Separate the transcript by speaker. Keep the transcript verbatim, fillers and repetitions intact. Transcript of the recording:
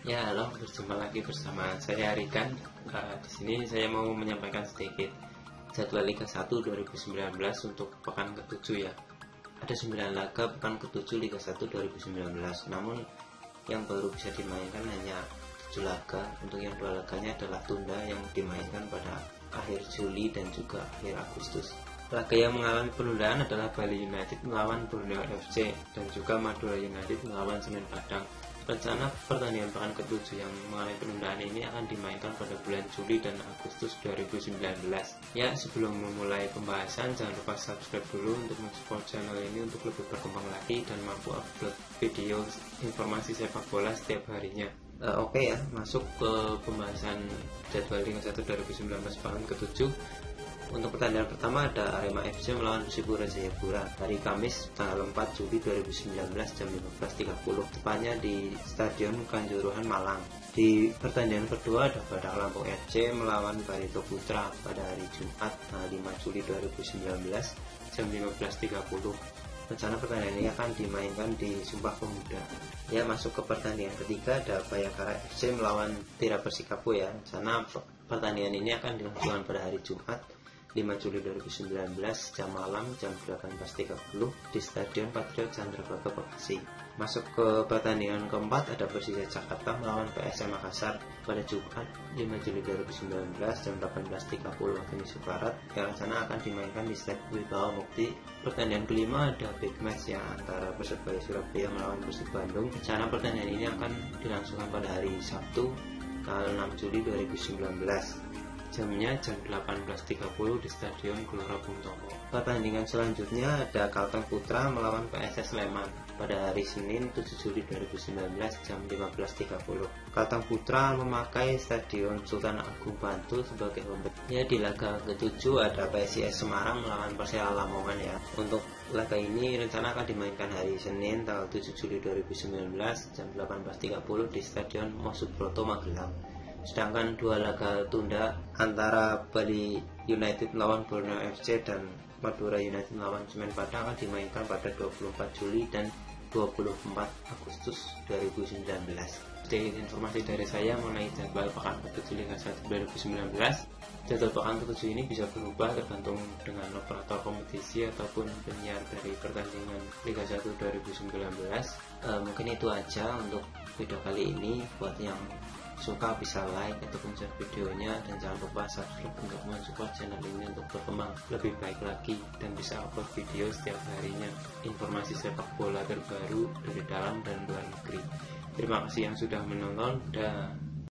Speaker 1: Ya, halo, berjumpa lagi bersama saya Rikan. Uh, di sini saya mau menyampaikan sedikit jadwal Liga satu dua ribu sembilan belas untuk pekan ketujuh ya. Ada sembilan laga pekan ketujuh Liga satu dua ribu sembilan belas. Namun yang baru bisa dimainkan hanya tujuh laga. Untuk yang dua laganya adalah tunda yang dimainkan pada akhir Juli dan juga akhir Agustus. Laga yang mengalami penundaan adalah Bali United melawan Borneo F C dan juga Madura United melawan Semen Padang. Rencana pertandingan pekan ketujuh yang mengalami penundaan ini akan dimainkan pada bulan Juli dan Agustus dua ribu sembilan belas. Ya, sebelum memulai pembahasan, jangan lupa subscribe dulu untuk mensupport channel ini untuk lebih berkembang lagi dan mampu upload video informasi sepak bola setiap harinya. Uh, Oke okay ya, masuk ke pembahasan jadwal Liga satu dua ribu sembilan belas pekan ketujuh. Untuk pertandingan pertama ada Arema F C melawan Persipura Jayapura hari Kamis tanggal empat Juli dua ribu sembilan belas jam lima belas tiga puluh, tepatnya di Stadion Kanjuruhan Malang. Di pertandingan kedua ada Badak Lampung F C melawan Barito Putra pada hari Jumat tanggal lima Juli dua ribu sembilan belas jam lima belas tiga puluh. Rencana pertandingan ini akan dimainkan di Sumpah Pemuda. Ya, masuk ke pertandingan ketiga ada Bayangkara F C melawan Tira Persikabo ya. Rencana pertandingan ini akan dilangsungkan pada hari Jumat lima Juli dua ribu sembilan belas jam malam jam delapan belas tiga puluh di Stadion Patriot Candrabaga Bekasi. Masuk ke pertandingan keempat ada Persija Jakarta melawan P S M Makassar pada Jumat lima Juli dua ribu sembilan belas jam delapan belas tiga puluh waktu Indonesia Barat yang rencana akan dimainkan di Stadion Wibawa Mukti. Pertandingan kelima ada big match ya antara Persebaya Surabaya melawan Persib Bandung. Rencana pertandingan ini akan dilangsungkan pada hari Sabtu tanggal enam Juli dua ribu sembilan belas. Jamnya jam delapan belas tiga puluh di Stadion Gelora Bung Tomo. Pertandingan selanjutnya ada Kalteng Putra melawan P S S Sleman pada hari Senin tujuh Juli dua ribu sembilan belas jam lima belas tiga puluh. Kalteng Putra memakai Stadion Sultan Agung Bantul sebagai home. Ya, di laga ketujuh ada P S I S Semarang melawan Persela Lamongan ya. Untuk laga ini rencana akan dimainkan hari Senin tanggal tujuh Juli dua ribu sembilan belas jam delapan belas tiga puluh di Stadion Mosubroto Magelang. Sedangkan dua laga tunda antara Bali United melawan Borneo F C dan Madura United melawan Semen Padang akan dimainkan pada dua puluh empat Juli dan dua puluh empat Agustus dua ribu sembilan belas. Sedikit informasi dari saya mengenai jadwal pekan ketujuh Liga satu dua ribu sembilan belas. Jadwal pekan ketujuh ini bisa berubah tergantung dengan operator kompetisi ataupun penyiar dari pertandingan Liga satu dua ribu sembilan belas. E, mungkin itu aja untuk video kali ini. Buat yang suka bisa like ataupun share videonya dan jangan lupa subscribe untuk mensupport channel ini untuk berkembang lebih baik lagi dan bisa upload video setiap harinya informasi sepak bola terbaru dari dalam dan luar negeri. Terima kasih yang sudah menonton dan